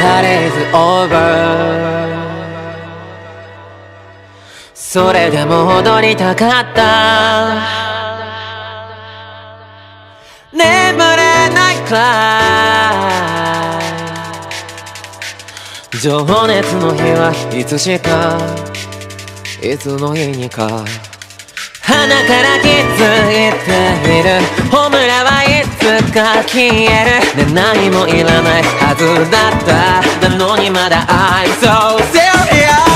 パレーズオーバー。それでも踊りたかった。眠れないくらい情熱の日はいつしかいつの日にか鼻から気づいているホムラはいつか消える、ね、何もいらないはずだったなのにまだ I'm so serious。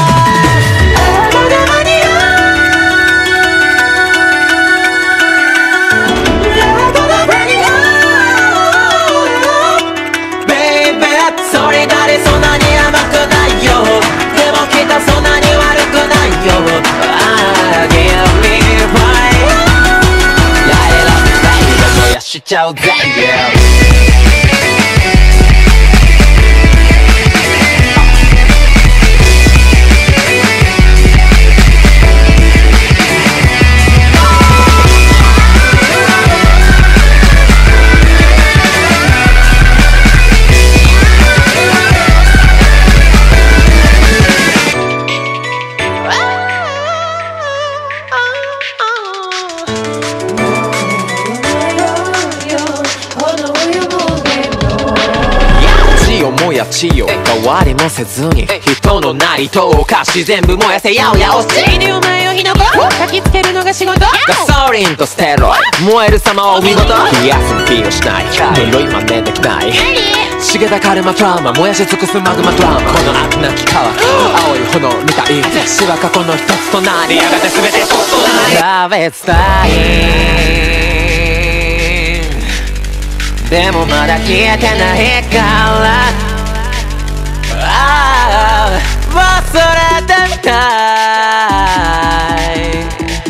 それだれそんなに甘くないよ、でもきっとそんなに悪くないよ。ああ Give me fire Light it up baby 燃やしちゃうぜ 地よ変わりもせずに人のなりとおかし全部燃やせやおやおしいでお前を火の粉焚きつけるのが仕事。ガソリンとステロイ燃える様を見事冷やす気をしない色今ねできない茂田カルマトラウマ燃やし尽くすマグマドラマ。この悪なき川青い炎みたい死は過去の一つとなりやがて全てそっとなり食べたいでもまだ消えてないから忘れてみたい。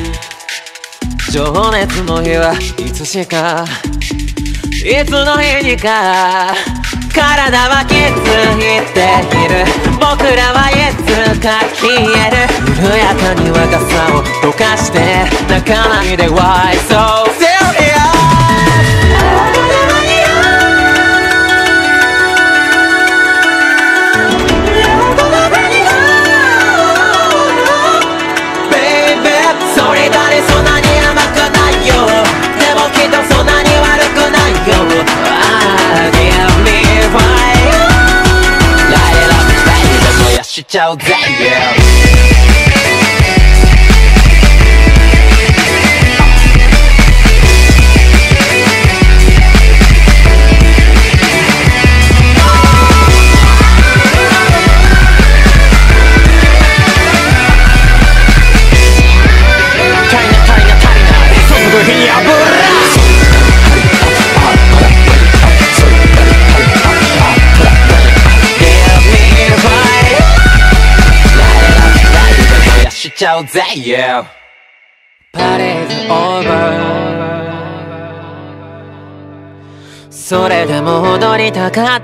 情熱の日はいつしかいつの日にか体は気づいている僕らはいつか消える緩やかに若さを溶かして泣かないで Why so serious。そんなに甘くないよ、でもきっとそんなに悪くないよ。ああ Give me fire Light it up baby 燃やしちゃうぜ しちゃうぜ Yeah パレーズオーバー。それでも踊りたかった。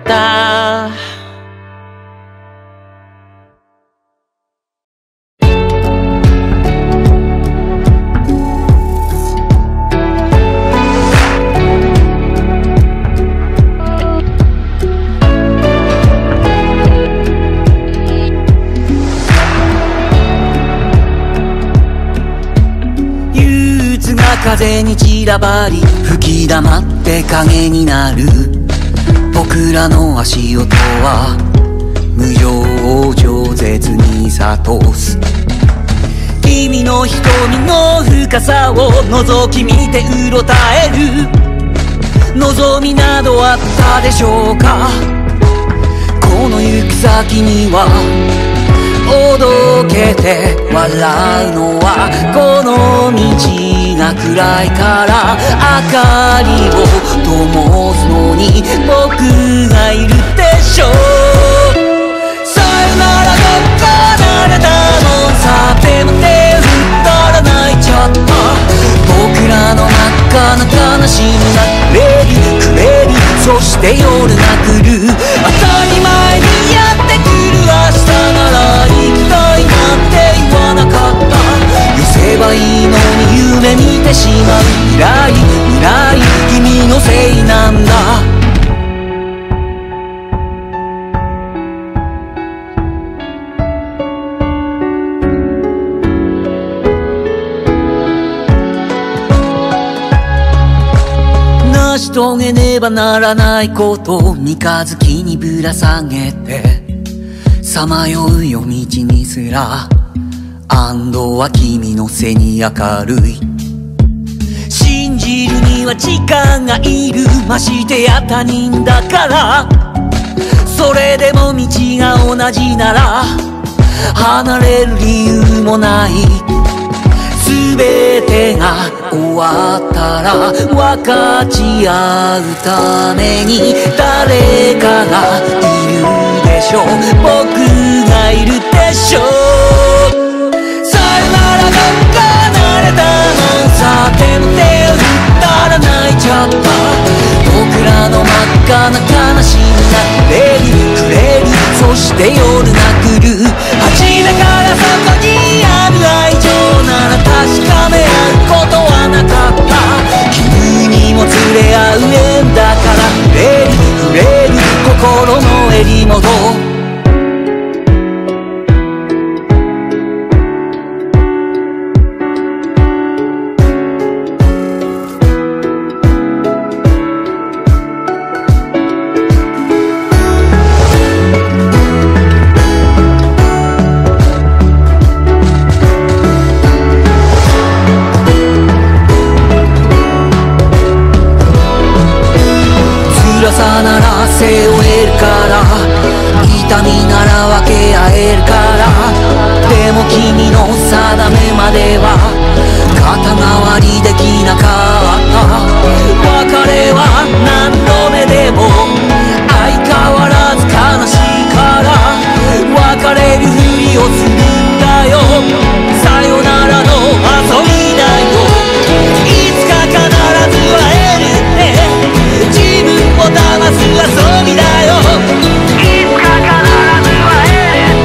風に散らばり吹き溜って影になる僕らの足音は無情饒舌に諭す君の瞳の深さを覗き見てうろたえる望みなどあったでしょうか。この行く先にはおどけて笑うのはこの道が暗いから明かりを灯すのに僕がいるでしょう。さよならが離れたのさでも手振ったら泣いちゃった。僕らの中の悲しみがレリくれりそして夜が来る当たり前にやってくる明日なら行きたいなんて言わなかった。寄せばいいのに夢見てしまう未来君のせいなんだ。 し遂げねばならないこと三日月にぶら下げてさまよう夜道にすら安堵は君の背に明るい信じるには時間がいるましてや他人だからそれでも道が同じなら離れる理由もない全てが終わったら分かち合うために誰かがいるでしょう僕がいるでしょうさよならが離れたのさ手の手を振ったら泣いちゃった僕らの真っ赤な悲しみがくれるそして夜が来る初めからそこにある愛情なら確かめ合うことはなかった君にも連れ合う縁だから触れる心の襟元なら背負えるから痛みなら分け合えるからでも君の定めまでは肩代わりできなかった別れは何度目でも相変わらず悲しいから別れるふりをするんだよさよならの遊びだよいつか必ず会えるって自分を騙す遊びだよいつか必ず会える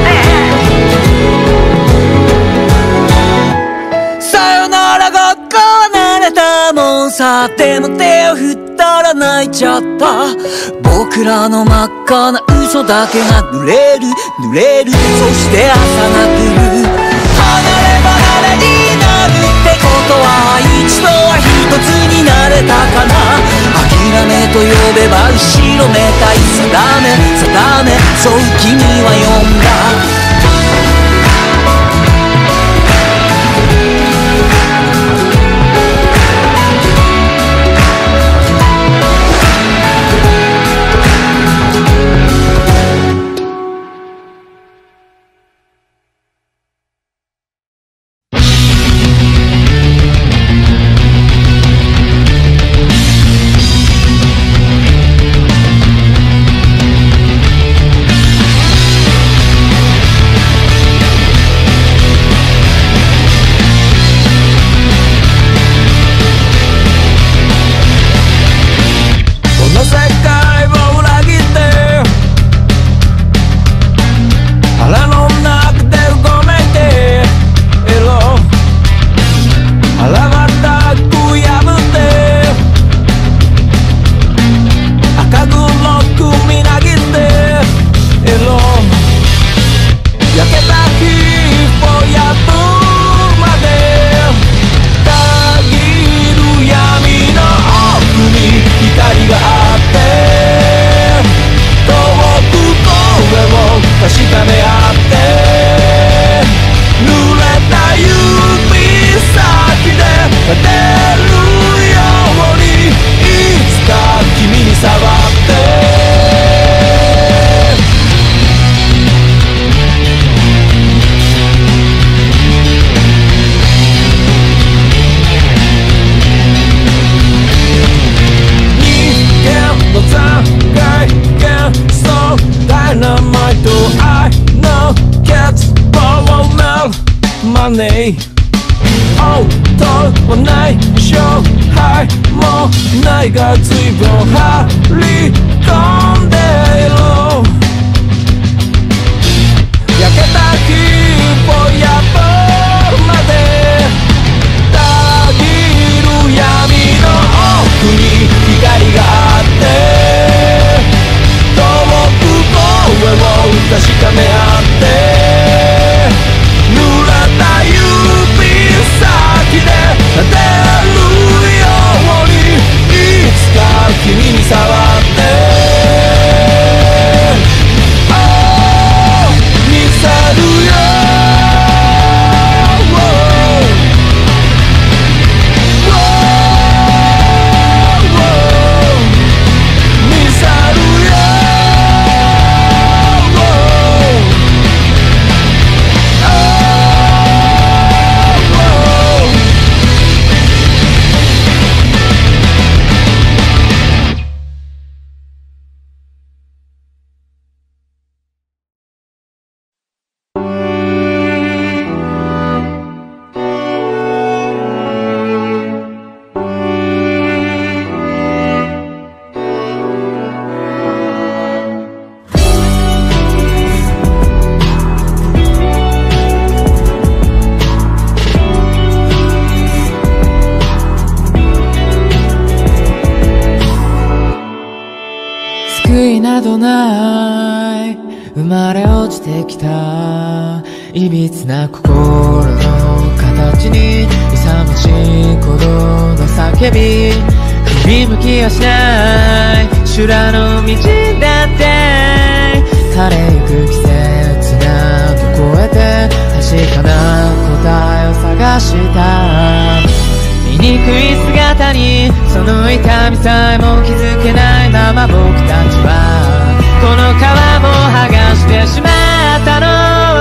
ってさよならごっこ離れたもんさでも手を振ったら泣いちゃった僕らの真っ赤な嘘だけが濡れるそして朝が来る離れ離れになるってことは一度は一つになれたかな諦めと呼べば後ろめたい定めそう君は呼んだが随分張り込んでいろ焼けた木を破るまでたぎる闇の奥に光があって遠く声を確かめ合って濡れた指先で立てるようにいつかなどない生まれ落ちてきたいびつな心の形に勇ましい鼓動の叫び振り向きはしない修羅の道だって枯れゆく季節など越えて確かな答えを探した醜い姿にその痛みさえも気づけないまま僕たちはこの皮も剥がしてしまったの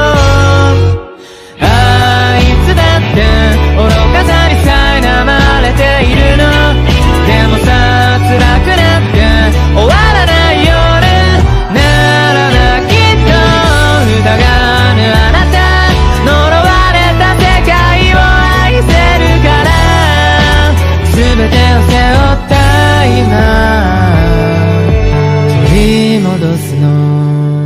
あいつだって愚かさに苛まれているのでもさ辛くなって終わらない夜ならなきっと疑わぬあなた呪われた世界を愛せるから全てを背負った今取り戻すの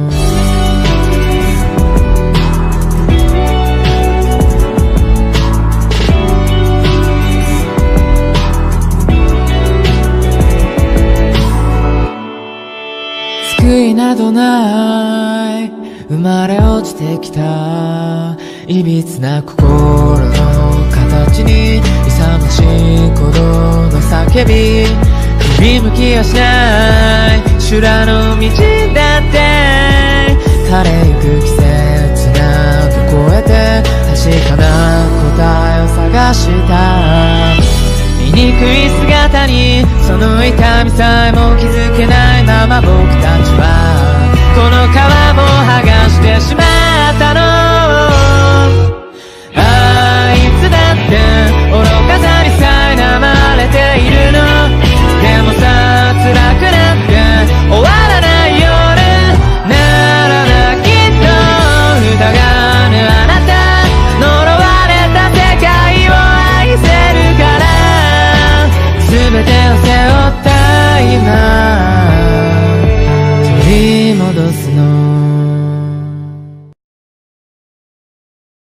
救いなどない生まれ落ちてきたいびつな心の形に勇ましい鼓動の叫び振り向きはしない修羅の道だって枯れゆく季節など越えて確かな答えを探した醜い姿にその痛みさえも気づけないまま僕たちはこの皮も剥がしてしまったのあいつだって愚かさに苛まれているのでもさ辛くなって終わらない夜ならなきっと疑わぬあなた呪われた世界を愛せるから全てを背負った今取り戻すの